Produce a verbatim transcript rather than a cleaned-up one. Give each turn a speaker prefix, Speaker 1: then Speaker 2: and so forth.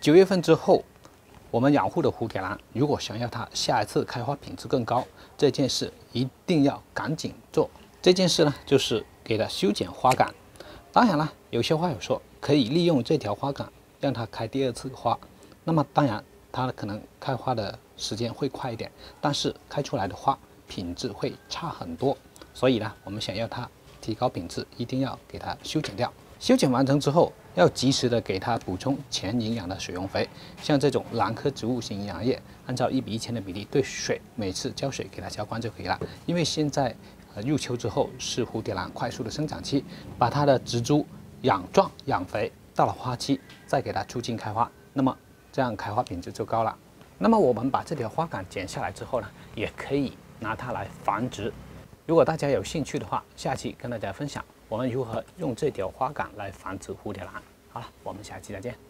Speaker 1: 九月份之后，我们养护的蝴蝶兰，如果想要它下一次开花品质更高，这件事一定要赶紧做。这件事呢，就是给它修剪花杆。当然了，有些花友说可以利用这条花杆让它开第二次花，那么当然它可能开花的时间会快一点，但是开出来的花品质会差很多。所以呢，我们想要它提高品质，一定要给它修剪掉。修剪完成之后，要及时的给它补充全营养的水溶肥，像这种兰科植物性营养液，按照一比一千的比例对水，每次浇水给它浇灌就可以了。因为现在呃入秋之后是蝴蝶兰快速的生长期，把它的植株养壮养肥，到了花期再给它促进开花，那么这样开花品质就高了。那么我们把这条花杆剪下来之后呢，也可以拿它来繁殖。如果大家有兴趣的话，下期跟大家分享我们如何用这条花杆来繁殖蝴蝶兰。好了，我们下期再见。